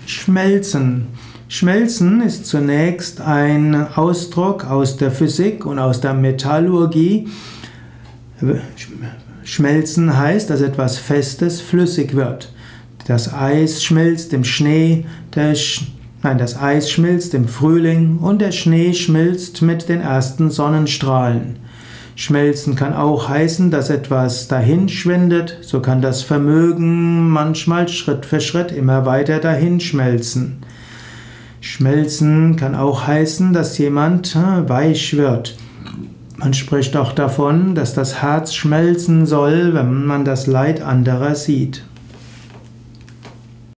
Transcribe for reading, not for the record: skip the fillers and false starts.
Schmelzen. Schmelzen ist zunächst ein Ausdruck aus der Physik und aus der Metallurgie. Schmelzen heißt, dass etwas Festes flüssig wird. Das Eis schmilzt im Schnee, das Eis schmilzt im Frühling und der Schnee schmilzt mit den ersten Sonnenstrahlen. Schmelzen kann auch heißen, dass etwas dahinschwindet, so kann das Vermögen manchmal Schritt für Schritt immer weiter dahinschmelzen. Schmelzen kann auch heißen, dass jemand weich wird. Man spricht auch davon, dass das Herz schmelzen soll, wenn man das Leid anderer sieht.